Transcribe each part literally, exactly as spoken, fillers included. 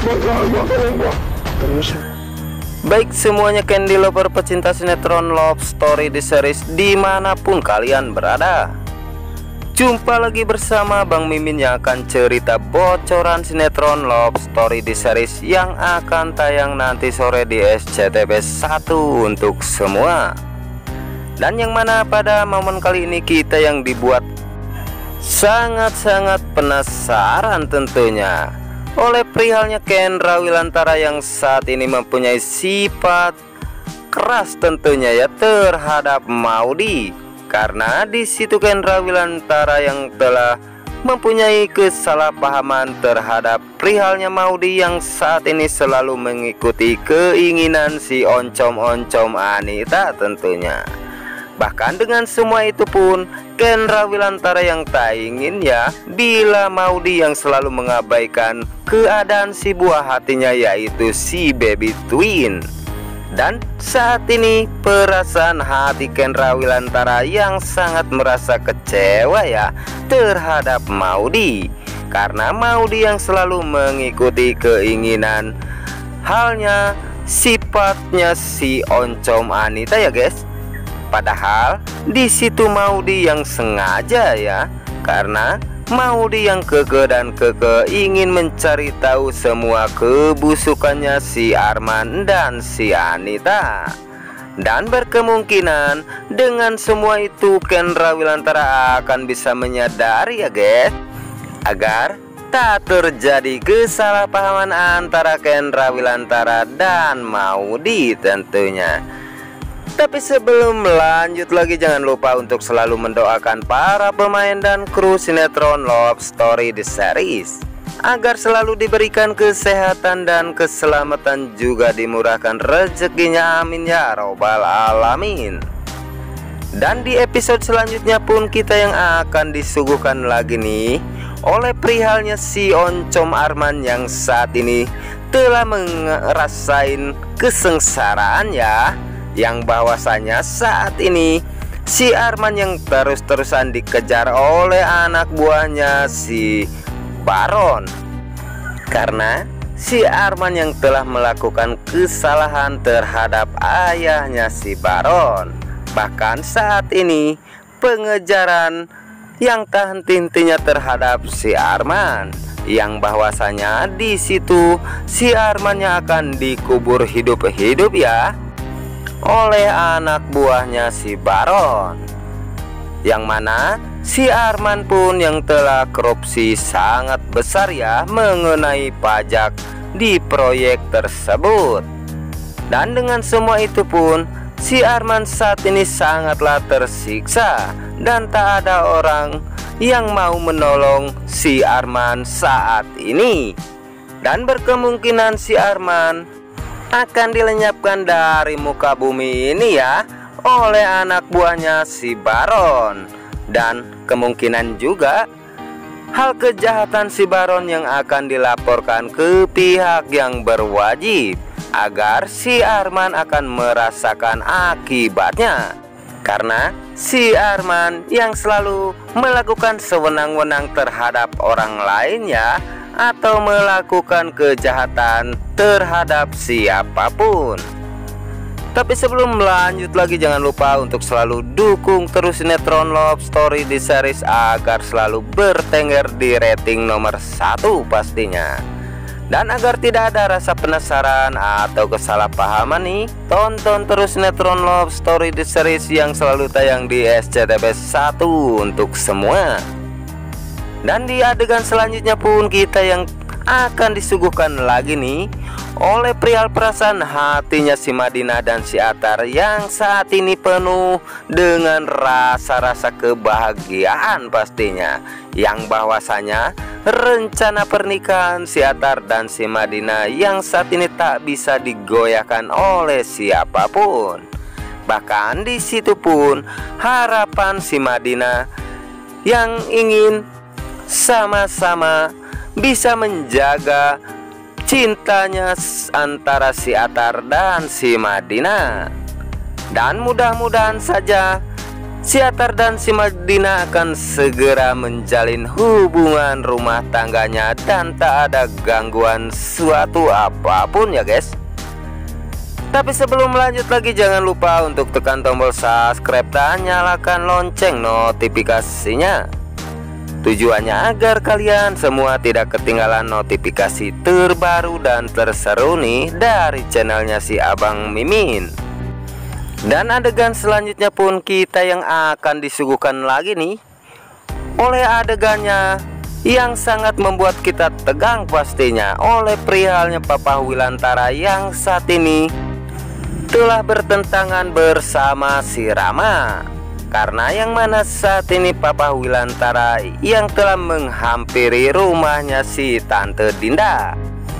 Baik semuanya Candy Lover pecinta sinetron Love Story di series dimanapun kalian berada, jumpa lagi bersama Bang Mimin yang akan cerita bocoran sinetron Love Story di series yang akan tayang nanti sore di S C T V satu untuk semua. Dan yang mana pada momen kali ini kita yang dibuat sangat-sangat penasaran tentunya oleh perihalnya Kendra Wilantara yang saat ini mempunyai sifat keras tentunya ya terhadap Maudy. Karena di situ Kendra Wilantara yang telah mempunyai kesalahpahaman terhadap perihalnya Maudy yang saat ini selalu mengikuti keinginan si oncom-oncom Anita tentunya. Bahkan dengan semua itu pun Kendra Wilantara yang tak ingin ya bila Maudy yang selalu mengabaikan keadaan si buah hatinya yaitu si baby twin. Dan saat ini perasaan hati Kendra Wilantara yang sangat merasa kecewa ya terhadap Maudy. Karena Maudy yang selalu mengikuti keinginan halnya sifatnya si oncom Anita ya guys. Padahal di situ Maudy yang sengaja ya, karena Maudy yang keke dan keke ingin mencari tahu semua kebusukannya si Arman dan si Anita. Dan berkemungkinan dengan semua itu Kendra Wilantara akan bisa menyadari ya guys, agar tak terjadi kesalahpahaman antara Kendra Wilantara dan Maudy tentunya. Tapi sebelum lanjut lagi jangan lupa untuk selalu mendoakan para pemain dan kru sinetron Love Story di series agar selalu diberikan kesehatan dan keselamatan, juga dimurahkan rezekinya, amin ya robbal alamin. Dan di episode selanjutnya pun kita yang akan disuguhkan lagi nih oleh perihalnya si oncom Arman yang saat ini telah ngerasain kesengsaraan ya, yang bahwasanya saat ini si Arman yang terus-terusan dikejar oleh anak buahnya si Baron. Karena si Arman yang telah melakukan kesalahan terhadap ayahnya si Baron. Bahkan saat ini pengejaran yang tak henti-hentinya terhadap si Arman, yang bahwasanya di situ si Arman yang akan dikubur hidup-hidup ya oleh anak buahnya si Baron. Yang mana si Arman pun yang telah korupsi sangat besar ya mengenai pajak di proyek tersebut. Dan dengan semua itu pun si Arman saat ini sangatlah tersiksa dan tak ada orang yang mau menolong si Arman saat ini. Dan berkemungkinan si Arman akan dilenyapkan dari muka bumi ini ya oleh anak buahnya si Baron. Dan kemungkinan juga hal kejahatan si Baron yang akan dilaporkan ke pihak yang berwajib agar si Arman akan merasakan akibatnya. Karena si Arman yang selalu melakukan sewenang-wenang terhadap orang lain ya, atau melakukan kejahatan terhadap siapapun. Tapi sebelum lanjut lagi jangan lupa untuk selalu dukung terus sinetron Love Story di series agar selalu bertengger di rating nomor satu pastinya. Dan agar tidak ada rasa penasaran atau kesalahpahaman nih, tonton terus sinetron Love Story di series yang selalu tayang di S C T V satu untuk semua. Dan di adegan selanjutnya pun kita yang akan disuguhkan lagi nih oleh perihal perasaan hatinya si Madinah dan si Atar yang saat ini penuh dengan rasa-rasa kebahagiaan pastinya, yang bahwasanya rencana pernikahan si Atar dan si Madinah yang saat ini tak bisa digoyahkan oleh siapapun. Bahkan di situ pun harapan si Madinah yang ingin sama-sama bisa menjaga cintanya antara si Atar dan si Madinah. Dan mudah-mudahan saja si Atar dan si Madinah akan segera menjalin hubungan rumah tangganya dan tak ada gangguan suatu apapun ya guys. Tapi sebelum lanjut lagi, jangan lupa untuk tekan tombol subscribe dan nyalakan lonceng notifikasinya. Tujuannya agar kalian semua tidak ketinggalan notifikasi terbaru dan terseru nih dari channelnya si Abang Mimin. Dan adegan selanjutnya pun kita yang akan disuguhkan lagi nih oleh adegannya yang sangat membuat kita tegang pastinya, oleh perihalnya Papa Wilantara yang saat ini telah bertentangan bersama si Rama. Karena yang mana saat ini Papa Wilantara yang telah menghampiri rumahnya si Tante Dinda.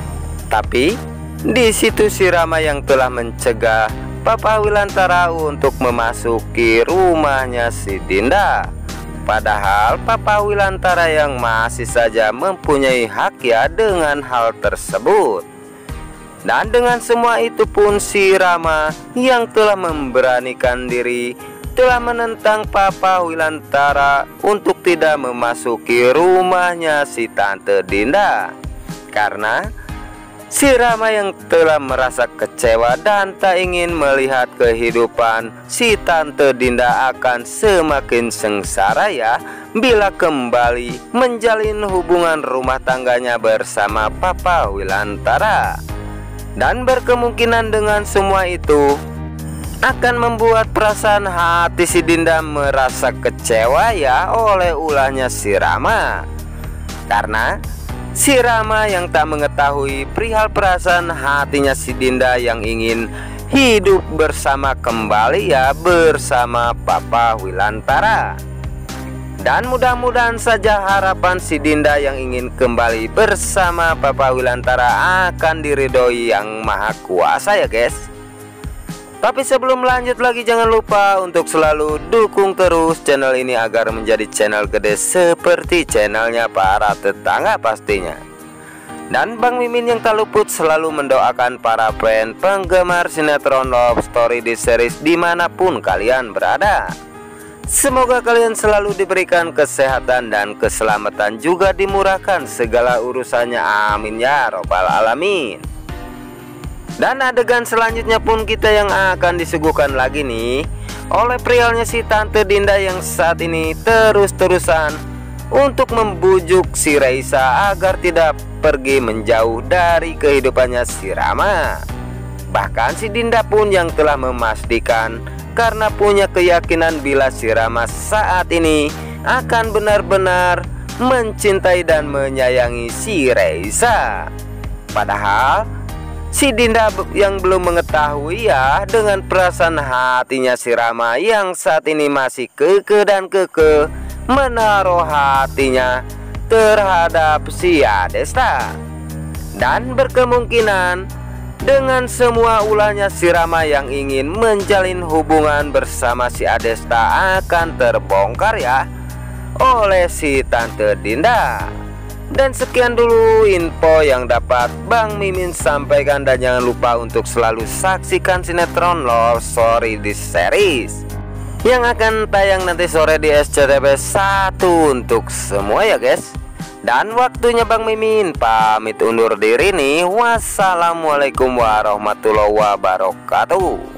Tapi di situ si Rama yang telah mencegah Papa Wilantara untuk memasuki rumahnya si Dinda. Padahal Papa Wilantara yang masih saja mempunyai hak ya dengan hal tersebut. Dan dengan semua itu pun si Rama yang telah memberanikan diri telah menentang Papa Wilantara untuk tidak memasuki rumahnya si Tante Dinda. Karena si Rama yang telah merasa kecewa dan tak ingin melihat kehidupan si Tante Dinda akan semakin sengsara ya bila kembali menjalin hubungan rumah tangganya bersama Papa Wilantara. Dan berkemungkinan dengan semua itu akan membuat perasaan hati si Dinda merasa kecewa ya oleh ulahnya si Rama. Karena si Rama yang tak mengetahui perihal perasaan hatinya si Dinda yang ingin hidup bersama kembali ya bersama Papa Wilantara. Dan mudah-mudahan saja harapan si Dinda yang ingin kembali bersama Papa Wilantara akan diridhoi yang maha kuasa ya guys. Tapi sebelum lanjut lagi, jangan lupa untuk selalu dukung terus channel ini agar menjadi channel gede seperti channelnya para tetangga pastinya. Dan Bang Mimin yang tak luput selalu mendoakan para fan penggemar sinetron love story di series dimanapun kalian berada. Semoga kalian selalu diberikan kesehatan dan keselamatan, juga dimurahkan segala urusannya, amin ya robbal alamin. Dan adegan selanjutnya pun kita yang akan disuguhkan lagi nih oleh perihalnya si Tante Dinda yang saat ini terus-terusan untuk membujuk si Raisa agar tidak pergi menjauh dari kehidupannya si Rama. Bahkan si Dinda pun yang telah memastikan karena punya keyakinan bila si Rama saat ini akan benar-benar mencintai dan menyayangi si Raisa. Padahal si Dinda yang belum mengetahui ya dengan perasaan hatinya si Rama yang saat ini masih kekeh dan kekeh menaruh hatinya terhadap si Adesta. Dan berkemungkinan dengan semua ulahnya si Rama yang ingin menjalin hubungan bersama si Adesta akan terbongkar ya oleh si Tante Dinda. Dan sekian dulu info yang dapat Bang Mimin sampaikan, dan jangan lupa untuk selalu saksikan sinetron love story di series yang akan tayang nanti sore di S C T V satu untuk semua ya guys. Dan waktunya Bang Mimin pamit undur diri nih. Wassalamualaikum warahmatullahi wabarakatuh.